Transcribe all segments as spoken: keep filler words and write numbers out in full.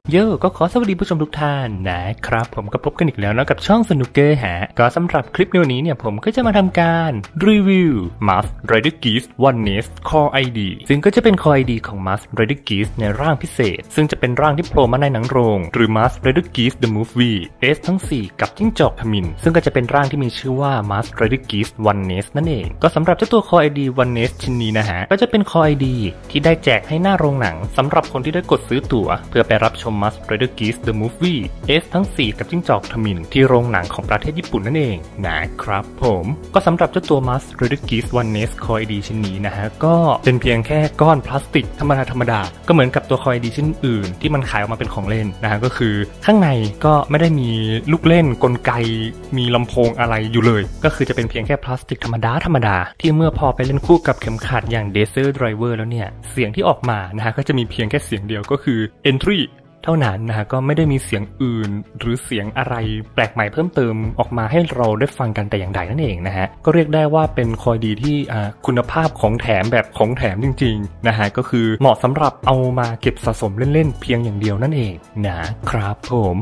โย่ก็ขอสวัสดีผู้ชมทุกท่านนะครับผมก็พบกันอีกแล้วนะกับช่องสนุกเกอร์ฮะก็สำหรับคลิปในวันนี้เนี่ยผมก็จะมาทำการรีวิว Mask Rider Geese One Nest Core ไอ ดี ซึ่งก็จะเป็น Core ไอ ดี ของ Mask Rider Geese ในร่างพิเศษซึ่งจะเป็นร่างที่โผล่มาในหนังโรงหรือ Mask Rider Geese The Movie เอสทั้งสี่กับจิ้งจอกทมิฬซึ่งก็จะเป็นร่างที่มีชื่อว่า Mask Rider Geese One Nest นั่นเองก็สำหรับเจ้าตัว Core ไอ ดี One Nest ชิ้นนี้นะฮะก็จะเป็น Core ไอ ดี ที่ได้แจกให้หน้าโรงหนังสำหรับคนที่ได้กดซื้อตั๋วเพื่อไปรับชม Mask Rider Geese The Movie เอสทั้งสี่กับจิ้งจอกทมิฬที่โรงหนังของประเทศญี่ปุ่นนั่นเองนะครับผมก็สำหรับเจ้าตัว Mask Rider Geese One Nest Core ไอ ดี ชิ้นนี้นะฮะก็เป็นเพียงแค่ก้อนพลาสติกธรรมดาธรรมดาก็เหมือนกับตัว Core ไอ ดี ชิ้นอื่นที่มันขายออกมาเป็นของเล่นนะฮะก็คือข้างในก็ไม่ได้มีลูกเล่นกลไกมีลำโพงอะไรอยู่เลยก็คือจะเป็นเพียงแค่พลาสติกธรรมดาธรรมดาที่เมื่อพอไปเล่นคู่กับเข็มขัดอย่าง Desert Driver แล้วเนี่ยเสียงที่ออกมานะฮะก็จะมีเพียงแค่เสียงเดียวก็คือ Entryเท่านั้นนะฮะก็ไม่ได้มีเสียงอื่นหรือเสียงอะไรแปลกใหม่เพิ่มเติมออกมาให้เราได้ฟังกันแต่อย่างใดนั่นเองนะฮะก็เรียกได้ว่าเป็นคอยดีที่คุณภาพของแถมแบบของแถมจริงๆนะฮะก็คือเหมาะสำหรับเอามาเก็บสะสมเล่นๆเพียงอย่างเดียวนั่นเองนะครับผม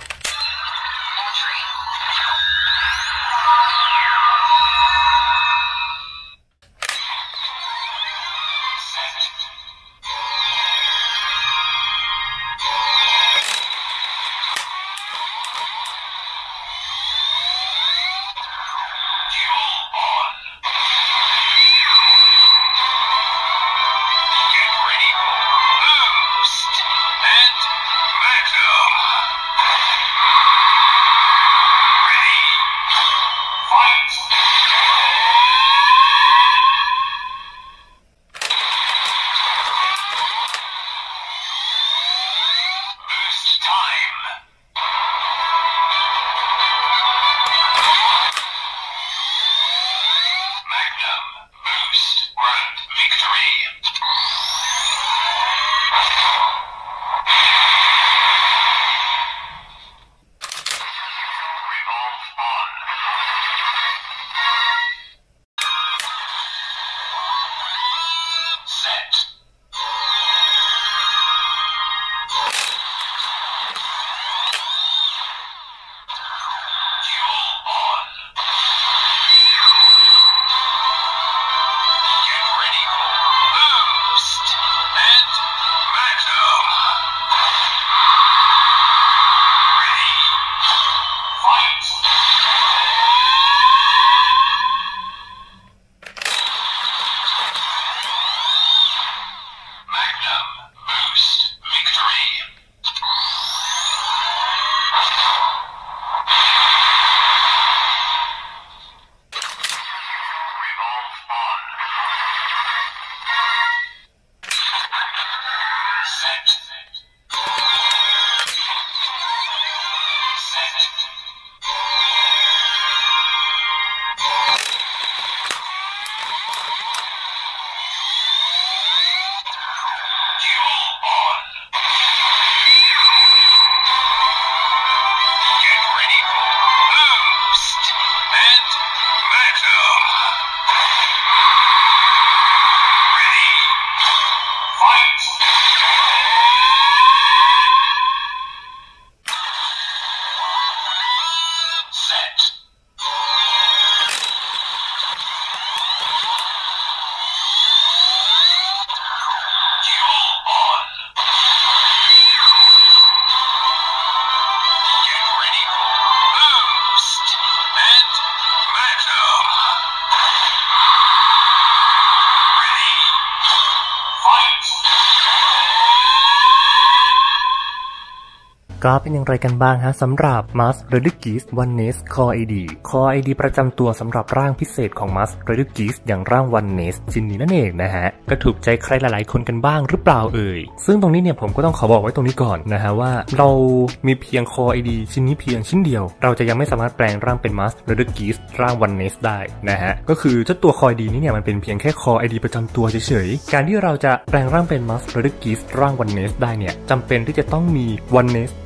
ก็เป็นอย่างไรกันบ้างฮะสำหรับ Mask Rider Geese One Nest Core ไอ ดี Core ไอ ดี ประจำตัวสำหรับร่างพิเศษของ Mask Rider Geese อย่างร่าง One Nest ชิ้นนี้นั่นเองนะฮะก็ถูกใจใครหลายๆคนกันบ้างหรือเปล่าเอ่ยซึ่งตรงนี้เนี่ยผมก็ต้องขอบอกไว้ตรงนี้ก่อนนะฮะว่าเรามีเพียง Core ไอ ดี ชิ้นนี้เพียงชิ้นเดียวเราจะยังไม่สามารถแปลงร่างเป็น Mask Rider Geese ร่าง One Nest ได้นะฮะก็คือเจ้าตัว Core ไอ ดี นี้เนี่ยมันเป็นเพียงแค่ Core ไอ ดี ประจำตัวเฉยๆการที่เราจะแปลงร่างเป็น Mask Rider Geese ร่าง One Nest ได้เนี่ยจำเป็นที่จะต้องมี One Nest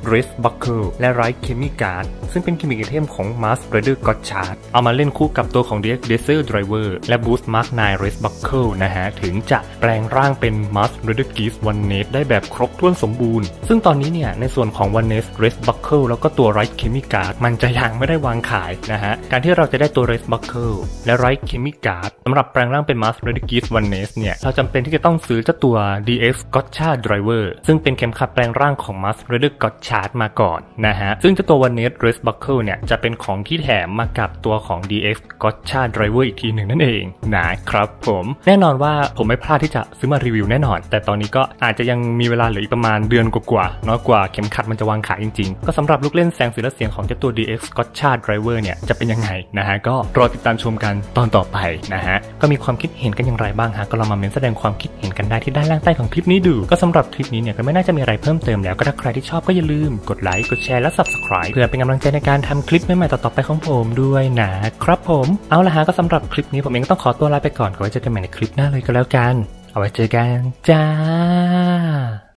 Race Buckle และ Right Chemi Guard ซึ่งเป็นกิมมิคไอเทมของ Mask Rider Gotchard เอามาเล่นคู่กับตัวของ ดี เอ็กซ์ Desert Driver และ Boost Mark ไนน์ Race Buckle นะฮะถึงจะแปลงร่างเป็น Mask Rider Geese Oneness ได้แบบครบถ้วนสมบูรณ์ซึ่งตอนนี้เนี่ยในส่วนของ Oneness Race Buckle แล้วก็ตัว Right Chemi Guard มันจะยังไม่ได้วางขายนะฮะการที่เราจะได้ตัว Race Buckle และ Right Chemi Guard สำหรับแปลงร่างเป็น Mask Rider Geese Oneness เนี่ยเราจำเป็นที่จะต้องซื้อเจ้าตัว ดี เอ็กซ์ Gotchard Driver ซึ่งเป็นเข็มขัดแปลงร่างของ Mask Rider Gotchard มาก่อนนะฮะซึ่งเจ้าตัว Oneness Race Buckle เนี่ยจะเป็นของที่แถมมากับตัวของ ดี เอ็กซ์ Gotchard Driver อีกทีหนึ่งนั่นเองนะครับผมแน่นอนว่าผมไม่พลาดที่จะซื้อมารีวิวแน่นอนแต่ตอนนี้ก็อาจจะยังมีเวลาเหลืออีกประมาณเดือนกว่าๆน้อยกว่าเข็มขัดมันจะวางขายจริงๆก็สำหรับลูกเล่นแสงสีและเสียงของเจ้าตัว ดี เอ็กซ์ Gotchard Driver เนี่ยจะเป็นยังไงนะฮะก็รอติดตามชมกันตอนต่อไปนะฮะก็มีความคิดเห็นกันอย่างไรบ้างฮะก็ลองมาเม้นแสดงความคิดเห็นกันได้ที่ด้านล่างใต้ของคลิปนี้ดูก็สำหรับคลิปนี้เนี่ยก็ไม่น่าจะมีอะไรเพิ่มเติมแล้วก็ถ้าใครที่ชอบก็อย่าลืมกดไลค์กดแชร์และ Subscribe เพื่อเป็นกำลังใจในการทำคลิปใหม่ๆต่อๆไปของผมด้วยนะครับผมเอาละฮะก็สำหรับคลิปนี้ผมเองก็ต้องขอตัวลาไปก่อนก็ไว้เจอกันใหม่ในคลิปหน้าเลยก็แล้วกันเอาไว้เจอกันจ้า